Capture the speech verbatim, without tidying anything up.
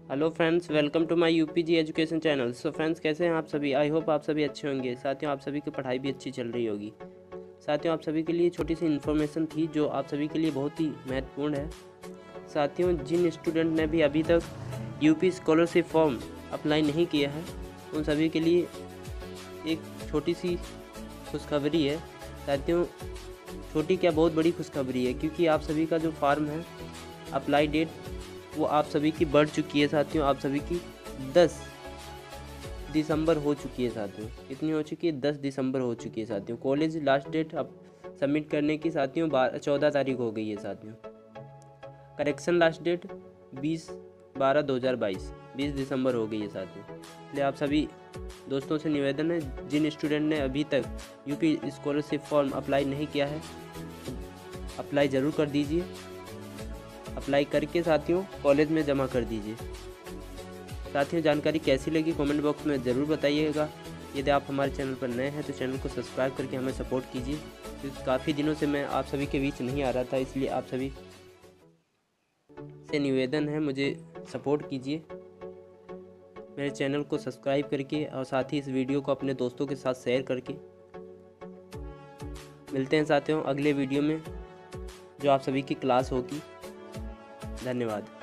Hello friends, welcome to my UPG education channel. So friends, कैसे हैं आप सभी? आई होप आप सभी अच्छे होंगे। साथियों, आप सभी की पढ़ाई भी अच्छी चल रही होगी। साथियों, आप सभी के लिए छोटी सी इन्फॉर्मेशन थी जो आप सभी के लिए बहुत ही महत्वपूर्ण है। साथियों, जिन स्टूडेंट ने भी अभी तक यूपी स्कॉलरशिप फॉर्म अप्लाई नहीं किया है, उन सभी के लिए एक छोटी सी खुशखबरी है। साथियों, छोटी क्या बहुत बड़ी खुशखबरी है, क्योंकि आप सभी का जो फॉर्म है, अप्लाई डेट वो आप सभी की बढ़ चुकी है। साथियों, आप सभी की दस दिसंबर हो चुकी है। साथियों, कितनी हो चुकी है? दस दिसंबर हो चुकी है। साथियों, कॉलेज लास्ट डेट अब सबमिट करने की साथियों चौदह तारीख हो गई है। साथियों, करेक्शन लास्ट डेट बीस बारह दो हज़ार बाईस बीस दिसंबर हो गई है। साथियों, इसलिए आप सभी दोस्तों से निवेदन है, जिन स्टूडेंट ने अभी तक यूपी स्कॉलरशिप फॉर्म अप्लाई नहीं किया है, अप्लाई ज़रूर कर दीजिए। अप्लाई करके साथियों कॉलेज में जमा कर दीजिए। साथियों, जानकारी कैसी लगी कमेंट बॉक्स में ज़रूर बताइएगा। यदि आप हमारे चैनल पर नए हैं तो चैनल को सब्सक्राइब करके हमें सपोर्ट कीजिए, क्योंकि काफ़ी दिनों से मैं आप सभी के बीच नहीं आ रहा था। इसलिए आप सभी से निवेदन है, मुझे सपोर्ट कीजिए मेरे चैनल को सब्सक्राइब करके, और साथ ही इस वीडियो को अपने दोस्तों के साथ शेयर करके। मिलते हैं साथियों अगले वीडियो में, जो आप सभी की क्लास होगी। धन्यवाद।